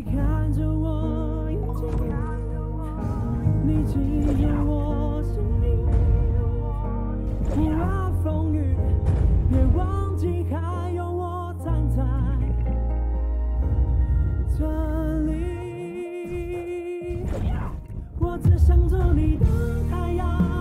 看着我眼睛，你记着我声音。不怕风雨，别忘记还有我站在这里。我只想做你的太阳。